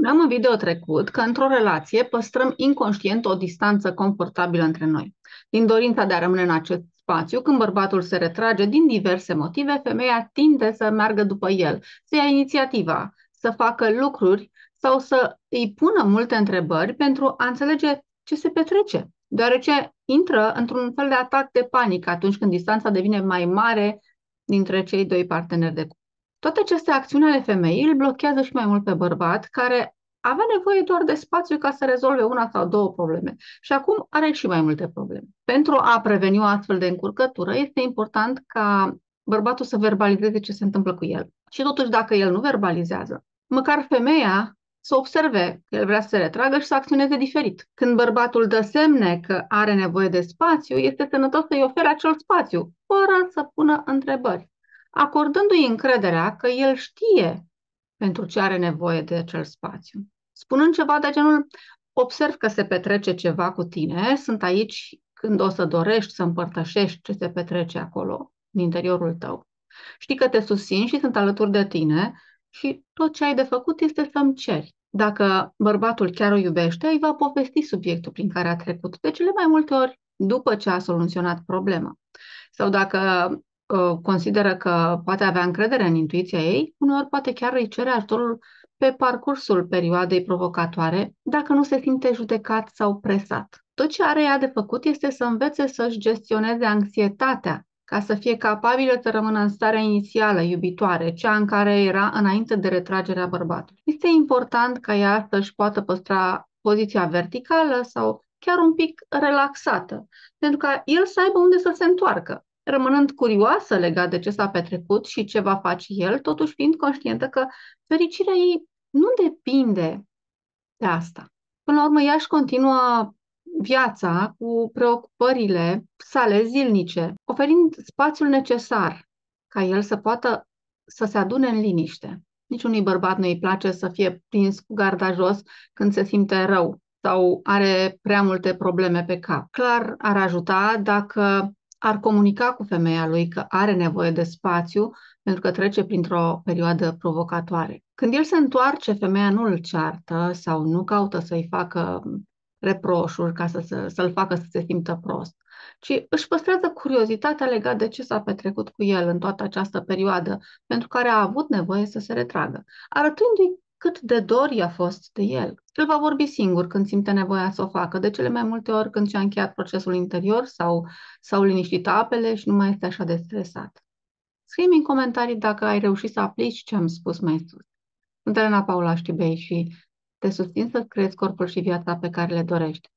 Spuneam în video trecut că într-o relație păstrăm inconștient o distanță confortabilă între noi. Din dorința de a rămâne în acest spațiu, când bărbatul se retrage din diverse motive, femeia tinde să meargă după el, să ia inițiativa, să facă lucruri sau să îi pună multe întrebări pentru a înțelege ce se petrece, deoarece intră într-un fel de atac de panică atunci când distanța devine mai mare dintre cei doi parteneri de cuplu. Toate aceste acțiuni ale femeii îl blochează și mai mult pe bărbat, care avea nevoie doar de spațiu ca să rezolve una sau două probleme. Și acum are și mai multe probleme. Pentru a preveni o astfel de încurcătură, este important ca bărbatul să verbalizeze ce se întâmplă cu el. Și totuși, dacă el nu verbalizează, măcar femeia să observe că el vrea să se retragă și să acționeze diferit. Când bărbatul dă semne că are nevoie de spațiu, este sănătos să-i ofere acel spațiu, fără să pună întrebări, acordându-i încrederea că el știe pentru ce are nevoie de acel spațiu. Spunând ceva de genul: observ că se petrece ceva cu tine, sunt aici când o să dorești să împărtășești ce se petrece acolo, în interiorul tău. Știi că te susțin și sunt alături de tine și tot ce ai de făcut este să-mi ceri. Dacă bărbatul chiar o iubește, îi va povesti subiectul prin care a trecut, de cele mai multe ori după ce a soluționat problema. Sau dacă consideră că poate avea încredere în intuiția ei, uneori poate chiar îi cere ajutorul pe parcursul perioadei provocatoare, dacă nu se simte judecat sau presat. Tot ce are ea de făcut este să învețe să-și gestioneze anxietatea, ca să fie capabilă să rămână în starea inițială, iubitoare, cea în care era înainte de retragerea bărbatului. Este important ca ea să-și poată păstra poziția verticală sau chiar un pic relaxată, pentru ca el să aibă unde să se întoarcă, rămânând curioasă legat de ce s-a petrecut și ce va face el, totuși fiind conștientă că fericirea ei nu depinde de asta. Până la urmă, ea își continuă viața cu preocupările sale zilnice, oferind spațiul necesar ca el să poată să se adune în liniște. Niciunui bărbat nu îi place să fie prins cu garda jos când se simte rău sau are prea multe probleme pe cap. Clar ar ajuta dacă ar comunica cu femeia lui că are nevoie de spațiu pentru că trece printr-o perioadă provocatoare. Când el se întoarce, femeia nu îl ceartă sau nu caută să-i facă reproșuri ca să-l facă să se simtă prost, ci își păstrează curiozitatea legată de ce s-a petrecut cu el în toată această perioadă pentru care a avut nevoie să se retragă, arătându-i cât de dor i-a fost de el. El va vorbi singur când simte nevoia să o facă, de cele mai multe ori când și-a încheiat procesul interior sau s-au liniștit apele și nu mai este așa de stresat. Scrie-mi în comentarii dacă ai reușit să aplici ce am spus mai sus. Sunt Elena Paula Știbei și te susțin să-ți creezi corpul și viața pe care le dorești.